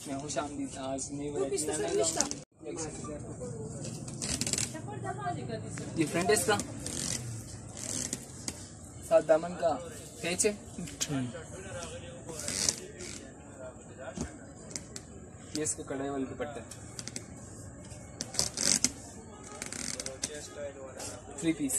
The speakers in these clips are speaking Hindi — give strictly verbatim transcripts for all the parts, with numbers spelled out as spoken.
मैं खुश आमदीद आज नई वैरायटी ये फ्रंट है इसका साथ दामन का कैच है। ये इसका कढ़ाई वाली दुपट्टा थ्री पीस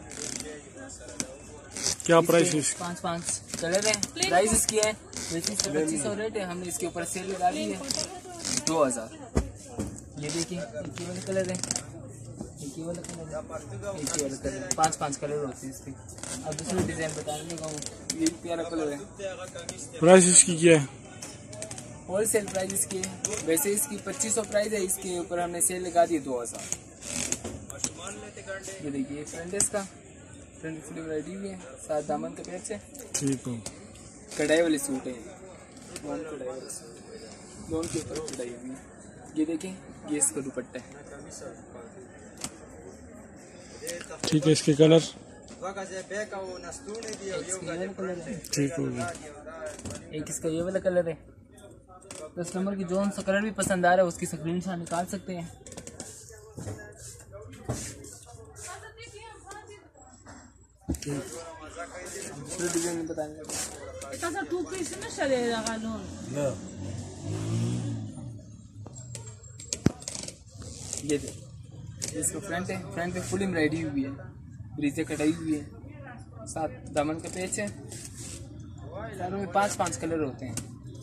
क्या प्राइस है? पाँच पाँच कलर है। प्राइस इसकी है वैसे इसका पच्चीस सौ रेट है, हमने इसके ऊपर सेल लगा दी है दो हजार। ये देखिए एक ये वाला कलर है, एक ये वाला कलर है, एक ये वाला कलर है। पाँच पाँच कलर होते हैं इसके। अब दूसरे डिजाइन बताने लगा हूँ। ये प्यारा कलर है। प्राइस इसकी क्या है? होल सेल प्राइस इसकी है वैसे इसकी पच्चीस सौ प्राइस है, इसके ऊपर हमने सेल लगा दी दो हजार। ये देखिए फ्रंट इसका फ्रंट फुली वैरायटी भी है, साथ दामन का पैच है। ठीक है। कढ़ाई वाले सूट है, दोनों कढ़ाई वाले सूट, दोनों के ऊपर कढ़ाई हुई है। ये देखें ये इसका दुपट्टा है। ठीक है। इसके कलर ठीक हो गया। एक इसका ये वाला कलर है। कस्टमर की जो सा कलर भी पसंद आ रहा है उसकी स्क्रीनशॉट निकाल सकते हैं। दूसरे डिजाइन बताएंगे। ये देखिए इसका फ्रंट है, फ्रंट पे फुल एम्ब्रॉयडरी हुई है, ब्रीजे कटाई हुई है, साथ दामन का पेच है। सारों में पांच पांच कलर होते हैं।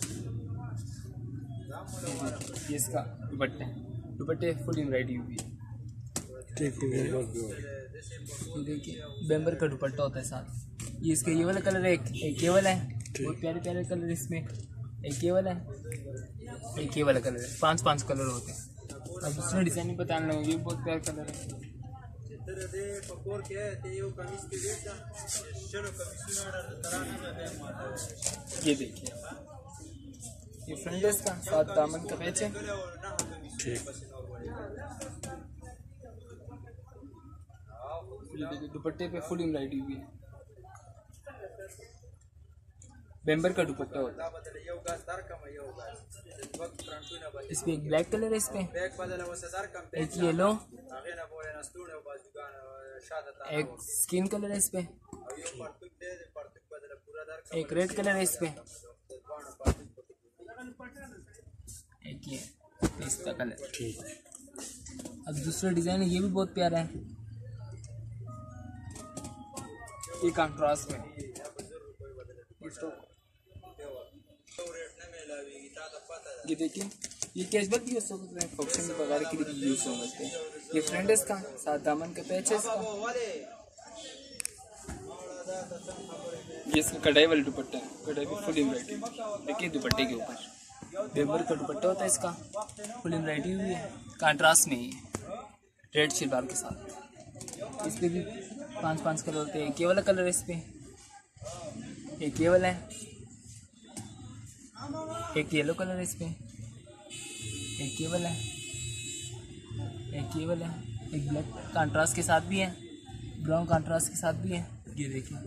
ये इसका दुपट्टे दुपट्टे फुल एम्ब्रॉयडरी हुई है। ठीक है। देखिए बेम्बर का दुपट्टा होता है साथ। ये इसका ये वाला कलर है, एक एक ये वाला है, बहुत प्यारे प्यारे कलर इसमें। एक ये वाला है, एक ये वाला कलर है। पांच पांच कलर होते हैं। अब दूसरे डिजाइन में बताने लगे। ये बहुत प्यारा कलर है। ये देखिए ये फ्रंट है इसका, साथ दामन का पैच है। ठीक। दुपट्टे पे फुल एम्ब्रॉयडरी हुई है, बेम्बर का दुपट्टा होता है। इसमें एक ब्लैक कलर है, इसमें एक येलो, एक स्किन कलर है, इसमें एक रेड कलर है, इसमें एक ये पिस्ता कलर। ठीक। अब दूसरा डिजाइन है, ये भी बहुत प्यारा है। ये कंट्रास्ट में ये देखिए ये कैशबैक भी हो सकते हैं, फंक्शन वगैरह के लिए भी यूज हो सकते हैं। ये फ्रंट इसका, साथ दामन का पैच है इसका। ये इसका कढ़ाई वाला दुपट्टा है, कढ़ाई पे फुल एम्ब्रॉयडरी। देखिए दुपट्टे के ऊपर बेम्बर का दुपट्टा होता है इसका, फुल एम्ब्रॉयडरी हुई है, कंट्रास्ट में ही रेड शलवार के साथ। इस पे भी पांच पांच कलर होते हैं। एक ये वाला कलर है, इस पे एक ये वाला है, एक येलो कलर है, इस पे एक ये वाला है, एक ये वाला है, एक ब्लैक कंट्रास्ट के साथ भी है, ब्राउन कंट्रास्ट के साथ भी है। ये देखिए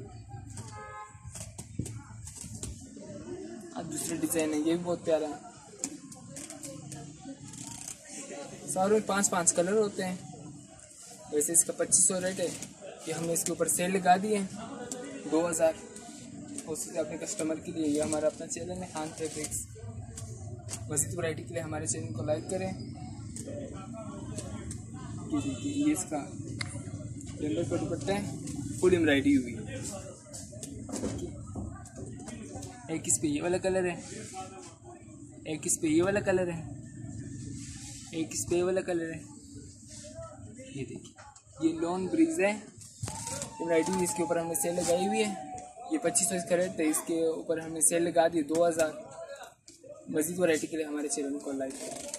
अब दूसरे डिजाइन है, ये भी बहुत प्यारा है। सारों में पांच पांच कलर होते हैं। वैसे इसका पच्चीस सौ रेट है, कि हमने इसके ऊपर सेल लगा दी है दो हज़ार। उससे अपने कस्टमर के लिए। ये हमारा अपना चैनल है खान फैब्रिक्स। मज़ीद वैरायटी के लिए हमारे चैनल को लाइक करें। ये देखिए ये इसका बेम्बर का दुपट्टा है, फुल एम्ब्रॉयडरी हुई है। एक इस पे ये वाला कलर है, एक इस पे ये वाला कलर है, एक इस पे ये वाला कलर है। ये देखिए ये लॉन ब्रीज है एम्ब्रॉयडरी, इसके ऊपर हमने सेल लगाई हुई है। ये पच्चीस सौ इसका रेट है, इसके ऊपर हमने सेल लगा दी दो हज़ार। मज़ीद वैरायटी के लिए हमारे चैनल को लाइक करें।